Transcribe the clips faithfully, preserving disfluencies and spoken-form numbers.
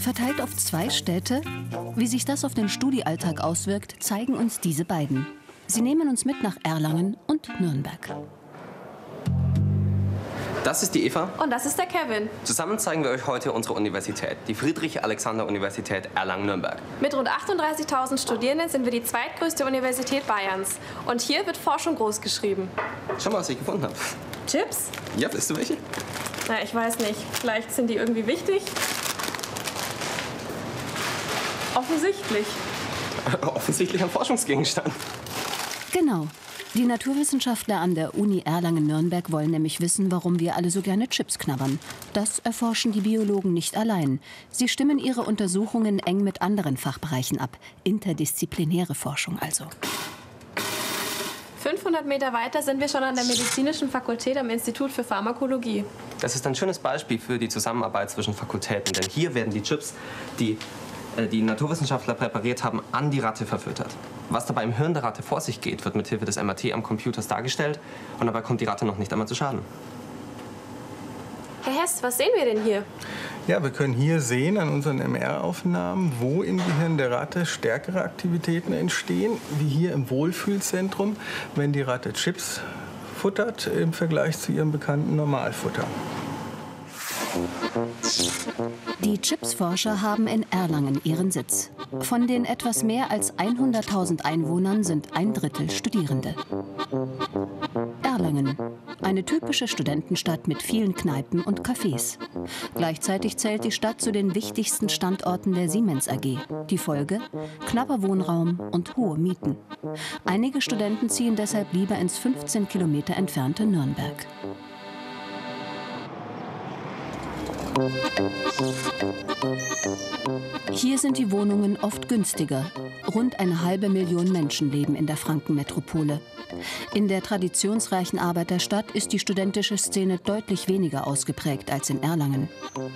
Verteilt auf zwei Städte? Wie sich das auf den Studiealltag auswirkt, zeigen uns diese beiden. Sie nehmen uns mit nach Erlangen und Nürnberg. Das ist die Eva. Und das ist der Kevin. Zusammen zeigen wir euch heute unsere Universität, die Friedrich-Alexander-Universität Erlangen-Nürnberg. Mit rund achtunddreißigtausend Studierenden sind wir die zweitgrößte Universität Bayerns. Und hier wird Forschung groß geschrieben. Schau mal, was ich gefunden habe. Chips? Ja, willst du welche? Na, ich weiß nicht. Vielleicht sind die irgendwie wichtig. Offensichtlich. Offensichtlich ein Forschungsgegenstand. Genau. Die Naturwissenschaftler an der Uni Erlangen-Nürnberg wollen nämlich wissen, warum wir alle so gerne Chips knabbern. Das erforschen die Biologen nicht allein. Sie stimmen ihre Untersuchungen eng mit anderen Fachbereichen ab. Interdisziplinäre Forschung also. fünfhundert Meter weiter sind wir schon an der Medizinischen Fakultät am Institut für Pharmakologie. Das ist ein schönes Beispiel für die Zusammenarbeit zwischen Fakultäten. Denn hier werden die Chips, die die Naturwissenschaftler präpariert haben, an die Ratte verfüttert. Was dabei im Hirn der Ratte vor sich geht, wird mit Hilfe des M R T am Computer dargestellt. Und dabei kommt die Ratte noch nicht einmal zu Schaden. Herr Hess, was sehen wir denn hier? Ja, wir können hier sehen an unseren M R-Aufnahmen, wo im Gehirn der Ratte stärkere Aktivitäten entstehen, wie hier im Wohlfühlzentrum, wenn die Ratte Chips futtert im Vergleich zu ihrem bekannten Normalfutter. Die Chipsforscher haben in Erlangen ihren Sitz. Von den etwas mehr als hunderttausend Einwohnern sind ein Drittel Studierende. Erlangen, eine typische Studentenstadt mit vielen Kneipen und Cafés. Gleichzeitig zählt die Stadt zu den wichtigsten Standorten der Siemens A G. Die Folge? Knapper Wohnraum und hohe Mieten. Einige Studenten ziehen deshalb lieber ins fünfzehn Kilometer entfernte Nürnberg. Hier sind die Wohnungen oft günstiger. Rund eine halbe Million Menschen leben in der Frankenmetropole. In der traditionsreichen Arbeiterstadt ist die studentische Szene deutlich weniger ausgeprägt als in Erlangen.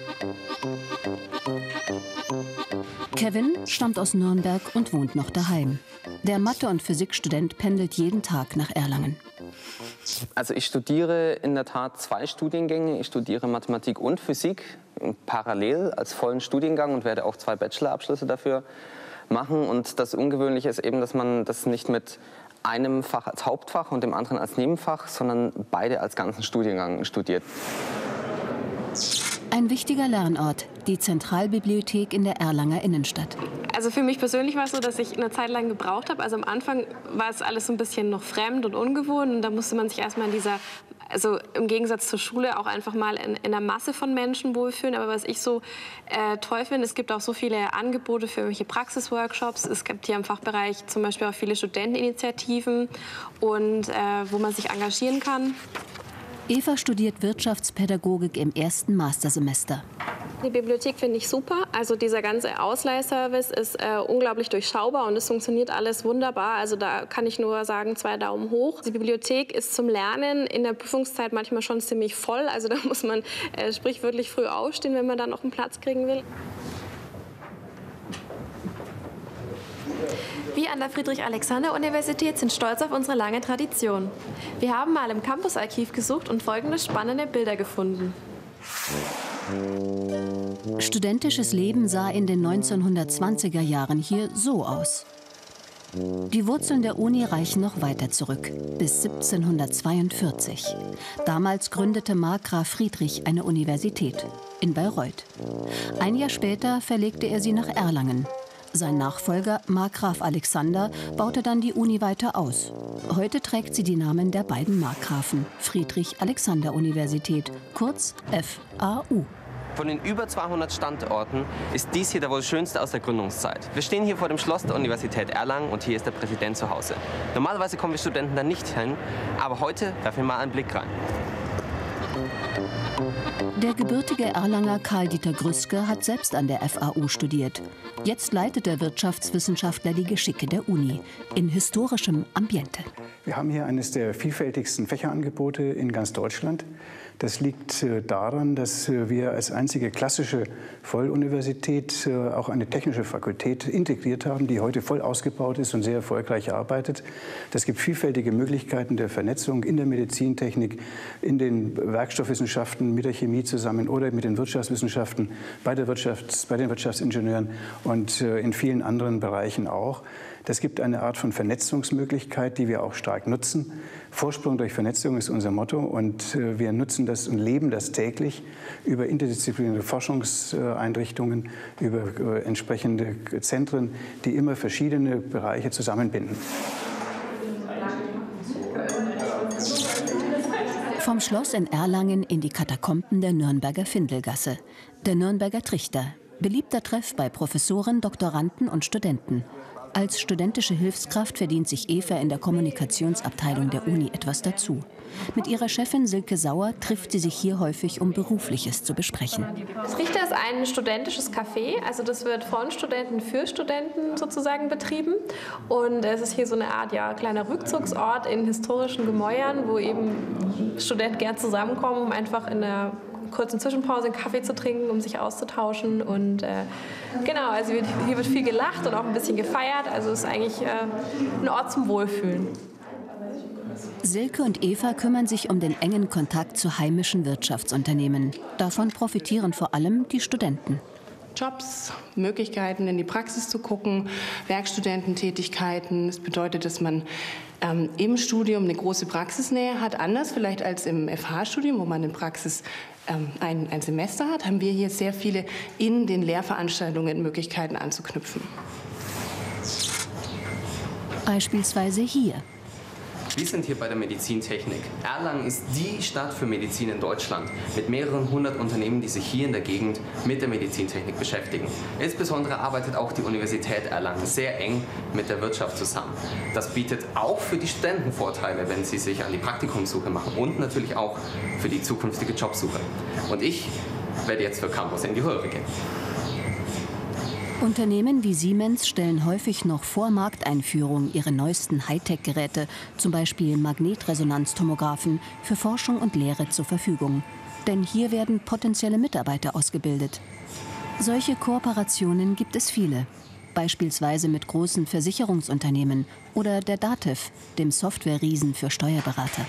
Kevin stammt aus Nürnberg und wohnt noch daheim. Der Mathe- und Physikstudent pendelt jeden Tag nach Erlangen. Also ich studiere in der Tat zwei Studiengänge. Ich studiere Mathematik und Physik parallel als vollen Studiengang und werde auch zwei Bachelorabschlüsse dafür machen. Und das Ungewöhnliche ist eben, dass man das nicht mit einem Fach als Hauptfach und dem anderen als Nebenfach, sondern beide als ganzen Studiengang studiert. Ein wichtiger Lernort, die Zentralbibliothek in der Erlanger Innenstadt. Also für mich persönlich war es so, dass ich eine Zeit lang gebraucht habe. Also am Anfang war es alles so ein bisschen noch fremd und ungewohnt. Und da musste man sich erstmal in dieser, also im Gegensatz zur Schule, auch einfach mal in, in einer Masse von Menschen wohlfühlen. Aber was ich so äh, toll finde, es gibt auch so viele Angebote für irgendwelche Praxisworkshops. Es gibt hier im Fachbereich zum Beispiel auch viele Studenteninitiativen, und, äh, wo man sich engagieren kann. Eva studiert Wirtschaftspädagogik im ersten Mastersemester. Die Bibliothek finde ich super. Also dieser ganze Ausleihservice ist äh, unglaublich durchschaubar und es funktioniert alles wunderbar. Also da kann ich nur sagen, zwei Daumen hoch. Die Bibliothek ist zum Lernen in der Prüfungszeit manchmal schon ziemlich voll. Also da muss man äh, sprichwörtlich früh aufstehen, wenn man dann noch einen Platz kriegen will. Wir an der Friedrich-Alexander-Universität sind stolz auf unsere lange Tradition. Wir haben mal im Campusarchiv gesucht und folgende spannende Bilder gefunden. Studentisches Leben sah in den neunzehnhundertzwanziger Jahren hier so aus. Die Wurzeln der Uni reichen noch weiter zurück, bis siebzehnhundertzweiundvierzig. Damals gründete Markgraf Friedrich eine Universität in Bayreuth. Ein Jahr später verlegte er sie nach Erlangen. Sein Nachfolger, Markgraf Alexander, baute dann die Uni weiter aus. Heute trägt sie die Namen der beiden Markgrafen, Friedrich-Alexander-Universität, kurz F A U. Von den über zweihundert Standorten ist dies hier der wohl schönste aus der Gründungszeit. Wir stehen hier vor dem Schloss der Universität Erlangen und hier ist der Präsident zu Hause. Normalerweise kommen wir Studenten da nicht hin, aber heute werfen wir mal einen Blick rein. Der gebürtige Erlanger Karl-Dieter Grüske hat selbst an der F A U studiert. Jetzt leitet der Wirtschaftswissenschaftler die Geschicke der Uni in historischem Ambiente. Wir haben hier eines der vielfältigsten Fächerangebote in ganz Deutschland. Das liegt daran, dass wir als einzige klassische Volluniversität auch eine technische Fakultät integriert haben, die heute voll ausgebaut ist und sehr erfolgreich arbeitet. Das gibt vielfältige Möglichkeiten der Vernetzung in der Medizintechnik, in den Werkstoffwissenschaften, mit der Chemie zusammen oder mit den Wirtschaftswissenschaften, bei, der Wirtschafts-, bei den Wirtschaftsingenieuren und in vielen anderen Bereichen auch. Das gibt eine Art von Vernetzungsmöglichkeit, die wir auch stark nutzen. Vorsprung durch Vernetzung ist unser Motto und wir nutzen das und leben das täglich über interdisziplinäre Forschungseinrichtungen, über entsprechende Zentren, die immer verschiedene Bereiche zusammenbinden. Vom Schloss in Erlangen in die Katakomben der Nürnberger Findelgasse. Der Nürnberger Trichter. Beliebter Treff bei Professoren, Doktoranden und Studenten. Als studentische Hilfskraft verdient sich Eva in der Kommunikationsabteilung der Uni etwas dazu. Mit ihrer Chefin Silke Sauer trifft sie sich hier häufig, um Berufliches zu besprechen. Das Trichter ist ein studentisches Café, also das wird von Studenten für Studenten sozusagen betrieben. Und es ist hier so eine Art ja, kleiner Rückzugsort in historischen Gemäuern, wo eben Studenten gern zusammenkommen, um einfach in einer kurzen Zwischenpause einen Kaffee zu trinken, um sich auszutauschen. Und äh, genau, also hier wird viel gelacht und auch ein bisschen gefeiert. Also es ist eigentlich äh, ein Ort zum Wohlfühlen. Silke und Eva kümmern sich um den engen Kontakt zu heimischen Wirtschaftsunternehmen. Davon profitieren vor allem die Studenten. Jobs, Möglichkeiten in die Praxis zu gucken, Werkstudententätigkeiten. Das bedeutet, dass man ähm, im Studium eine große Praxisnähe hat, anders vielleicht als im F H-Studium, wo man in Praxis ähm, ein, ein Semester hat, haben wir hier sehr viele in den Lehrveranstaltungen Möglichkeiten anzuknüpfen. Beispielsweise hier. Wir sind hier bei der Medizintechnik. Erlangen ist die Stadt für Medizin in Deutschland mit mehreren hundert Unternehmen, die sich hier in der Gegend mit der Medizintechnik beschäftigen. Insbesondere arbeitet auch die Universität Erlangen sehr eng mit der Wirtschaft zusammen. Das bietet auch für die Studenten Vorteile, wenn sie sich an die Praktikumssuche machen und natürlich auch für die zukünftige Jobsuche. Und ich werde jetzt für Campus in die Röhre gehen. Unternehmen wie Siemens stellen häufig noch vor Markteinführung ihre neuesten Hightech-Geräte, zum Beispiel Magnetresonanztomographen, für Forschung und Lehre zur Verfügung. Denn hier werden potenzielle Mitarbeiter ausgebildet. Solche Kooperationen gibt es viele. Beispielsweise mit großen Versicherungsunternehmen oder der DATEV, dem Software-Riesen für Steuerberater.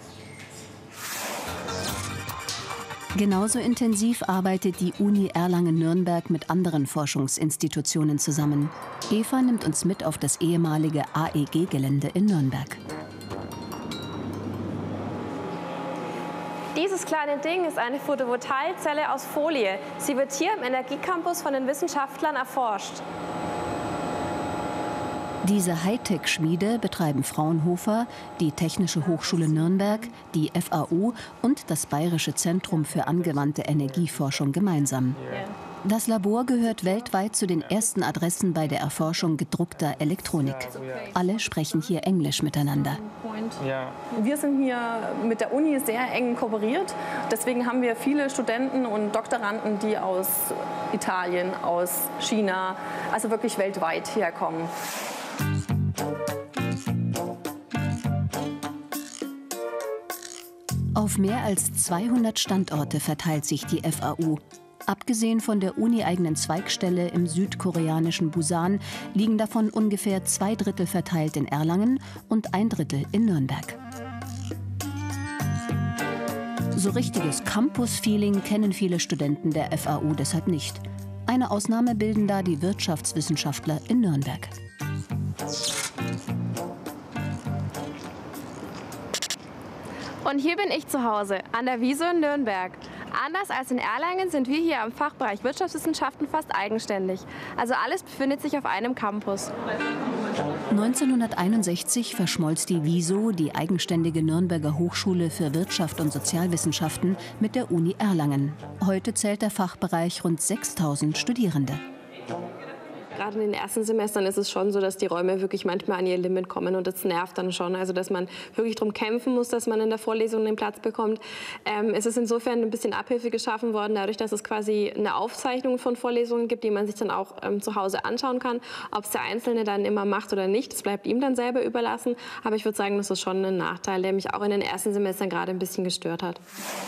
Genauso intensiv arbeitet die Uni Erlangen-Nürnberg mit anderen Forschungsinstitutionen zusammen. Eva nimmt uns mit auf das ehemalige A E G-Gelände in Nürnberg. Dieses kleine Ding ist eine Photovoltaikzelle aus Folie. Sie wird hier im Energiecampus von den Wissenschaftlern erforscht. Diese Hightech-Schmiede betreiben Fraunhofer, die Technische Hochschule Nürnberg, die F A U und das Bayerische Zentrum für angewandte Energieforschung gemeinsam. Das Labor gehört weltweit zu den ersten Adressen bei der Erforschung gedruckter Elektronik. Alle sprechen hier Englisch miteinander. Wir sind hier mit der Uni sehr eng kooperiert. Deswegen haben wir viele Studenten und Doktoranden, die aus Italien, aus China, also wirklich weltweit herkommen. Auf mehr als zweihundert Standorte verteilt sich die F A U. Abgesehen von der uni-eigenen Zweigstelle im südkoreanischen Busan liegen davon ungefähr zwei Drittel verteilt in Erlangen und ein Drittel in Nürnberg. So richtiges Campus-Feeling kennen viele Studenten der F A U deshalb nicht. Eine Ausnahme bilden da die Wirtschaftswissenschaftler in Nürnberg. Und hier bin ich zu Hause, an der Wieso in Nürnberg. Anders als in Erlangen sind wir hier am Fachbereich Wirtschaftswissenschaften fast eigenständig. Also alles befindet sich auf einem Campus. neunzehnhunderteinundsechzig verschmolz die Wieso, die eigenständige Nürnberger Hochschule für Wirtschaft und Sozialwissenschaften, mit der Uni Erlangen. Heute zählt der Fachbereich rund sechstausend Studierende. Gerade in den ersten Semestern ist es schon so, dass die Räume wirklich manchmal an ihr Limit kommen und das nervt dann schon. Also dass man wirklich darum kämpfen muss, dass man in der Vorlesung den Platz bekommt. Ähm, es ist insofern ein bisschen Abhilfe geschaffen worden, dadurch, dass es quasi eine Aufzeichnung von Vorlesungen gibt, die man sich dann auch ähm, zu Hause anschauen kann. Ob es der Einzelne dann immer macht oder nicht, das bleibt ihm dann selber überlassen. Aber ich würde sagen, das ist schon ein Nachteil, der mich auch in den ersten Semestern gerade ein bisschen gestört hat.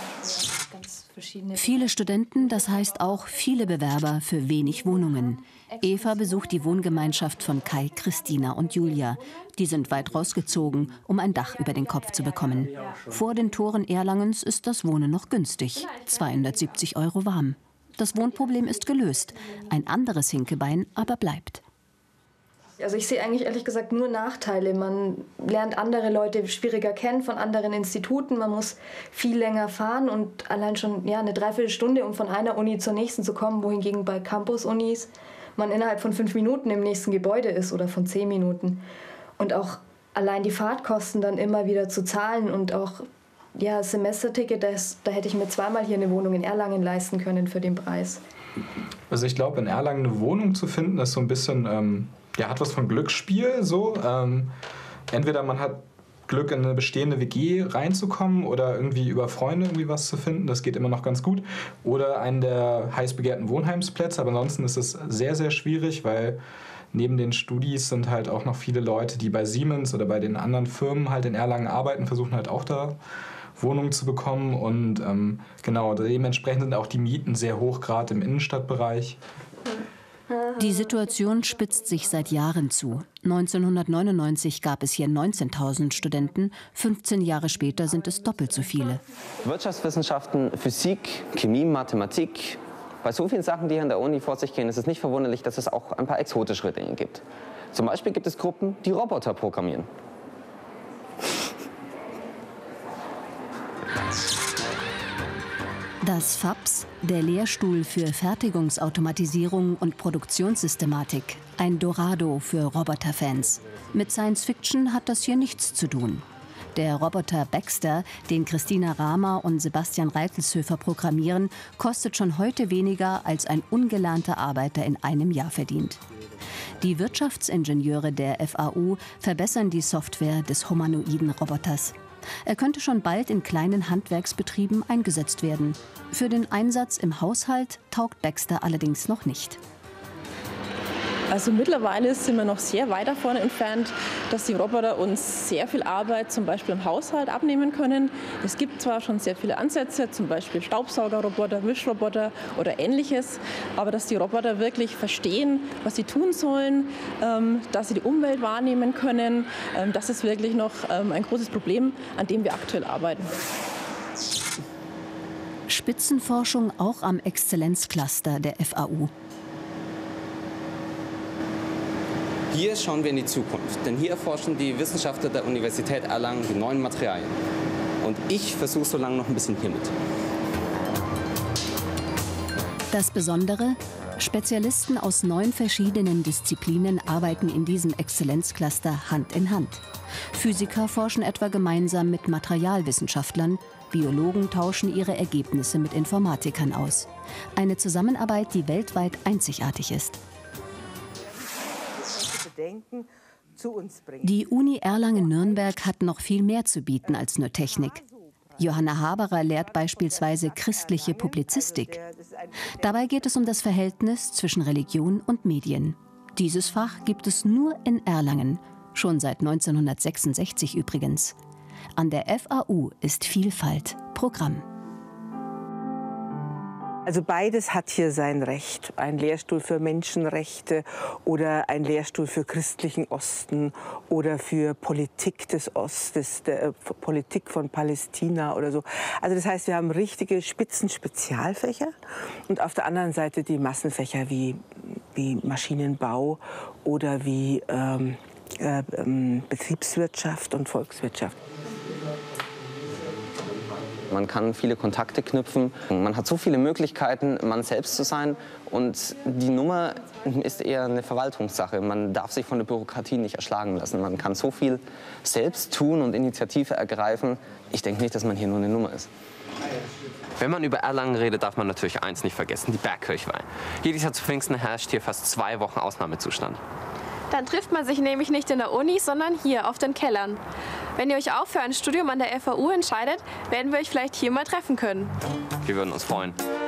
Viele Studenten, das heißt auch viele Bewerber für wenig Wohnungen. Eva besucht die Wohngemeinschaft von Kai, Christina und Julia. Die sind weit rausgezogen, um ein Dach über den Kopf zu bekommen. Vor den Toren Erlangens ist das Wohnen noch günstig. zweihundertsiebzig Euro warm. Das Wohnproblem ist gelöst. Ein anderes Hinkebein aber bleibt. Also ich sehe eigentlich ehrlich gesagt nur Nachteile. Man lernt andere Leute schwieriger kennen von anderen Instituten. Man muss viel länger fahren und allein schon ja, eine Dreiviertelstunde, um von einer Uni zur nächsten zu kommen, wohingegen bei Campus-Unis man innerhalb von fünf Minuten im nächsten Gebäude ist oder von zehn Minuten. Und auch allein die Fahrtkosten dann immer wieder zu zahlen und auch ja, Semesterticket, das, da hätte ich mir zweimal hier eine Wohnung in Erlangen leisten können für den Preis. Also ich glaube, in Erlangen eine Wohnung zu finden, ist so ein bisschen... Ähm Ja, hat was von Glücksspiel, so. Ähm, entweder man hat Glück, in eine bestehende W G reinzukommen oder irgendwie über Freunde irgendwie was zu finden, das geht immer noch ganz gut. Oder einen der heiß begehrten Wohnheimsplätze, aber ansonsten ist es sehr, sehr schwierig, weil neben den Studis sind halt auch noch viele Leute, die bei Siemens oder bei den anderen Firmen halt in Erlangen arbeiten, versuchen halt auch da Wohnungen zu bekommen. Und ähm, genau, dementsprechend sind auch die Mieten sehr hoch, gerade im Innenstadtbereich. Die Situation spitzt sich seit Jahren zu. neunzehnhundertneunundneunzig gab es hier neunzehntausend Studenten, fünfzehn Jahre später sind es doppelt so viele. Wirtschaftswissenschaften, Physik, Chemie, Mathematik. Bei so vielen Sachen, die hier an der Uni vor sich gehen, ist es nicht verwunderlich, dass es auch ein paar exotischere Dinge gibt. Zum Beispiel gibt es Gruppen, die Roboter programmieren. Das F A P S, der Lehrstuhl für Fertigungsautomatisierung und Produktionssystematik, ein Dorado für Roboterfans. Mit Science Fiction hat das hier nichts zu tun. Der Roboter Baxter, den Christina Rahmer und Sebastian Reitlshöfer programmieren, kostet schon heute weniger, als ein ungelernter Arbeiter in einem Jahr verdient. Die Wirtschaftsingenieure der F A U verbessern die Software des humanoiden Roboters. Er könnte schon bald in kleinen Handwerksbetrieben eingesetzt werden. Für den Einsatz im Haushalt taugt Baxter allerdings noch nicht. Also mittlerweile sind wir noch sehr weit davon entfernt, dass die Roboter uns sehr viel Arbeit zum Beispiel im Haushalt abnehmen können. Es gibt zwar schon sehr viele Ansätze, zum Beispiel Staubsaugerroboter, Wischroboter oder Ähnliches, aber dass die Roboter wirklich verstehen, was sie tun sollen, dass sie die Umwelt wahrnehmen können, das ist wirklich noch ein großes Problem, an dem wir aktuell arbeiten. Spitzenforschung auch am Exzellenzcluster der F A U. Hier schauen wir in die Zukunft, denn hier erforschen die Wissenschaftler der Universität Erlangen die neuen Materialien. Und ich versuche so lange noch ein bisschen hiermit. Das Besondere: Spezialisten aus neun verschiedenen Disziplinen arbeiten in diesem Exzellenzcluster Hand in Hand. Physiker forschen etwa gemeinsam mit Materialwissenschaftlern, Biologen tauschen ihre Ergebnisse mit Informatikern aus. Eine Zusammenarbeit, die weltweit einzigartig ist. Die Uni Erlangen-Nürnberg hat noch viel mehr zu bieten als nur Technik. Johanna Haberer lehrt beispielsweise christliche Publizistik. Dabei geht es um das Verhältnis zwischen Religion und Medien. Dieses Fach gibt es nur in Erlangen, schon seit neunzehnhundertsechsundsechzig übrigens. An der F A U ist Vielfalt Programm. Also beides hat hier sein Recht. Ein Lehrstuhl für Menschenrechte oder ein Lehrstuhl für christlichen Osten oder für Politik des Ostes, der äh, Politik von Palästina oder so. Also das heißt, wir haben richtige Spitzen-Spezialfächer und auf der anderen Seite die Massenfächer wie, wie Maschinenbau oder wie ähm, äh, ähm, Betriebswirtschaft und Volkswirtschaft. Man kann viele Kontakte knüpfen, man hat so viele Möglichkeiten, man selbst zu sein. Und die Nummer ist eher eine Verwaltungssache. Man darf sich von der Bürokratie nicht erschlagen lassen. Man kann so viel selbst tun und Initiative ergreifen. Ich denke nicht, dass man hier nur eine Nummer ist. Wenn man über Erlangen redet, darf man natürlich eins nicht vergessen, die Bergkirchweih. Jedes Jahr zu Pfingsten herrscht hier fast zwei Wochen Ausnahmezustand. Dann trifft man sich nämlich nicht in der Uni, sondern hier auf den Kellern. Wenn ihr euch auch für ein Studium an der F A U entscheidet, werden wir euch vielleicht hier mal treffen können. Wir würden uns freuen.